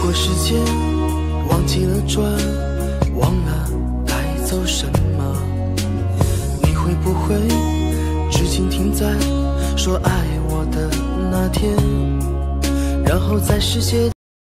过时间，忘记了转，忘了带走什么。你会不会至今停在说爱我的那天，然后在世界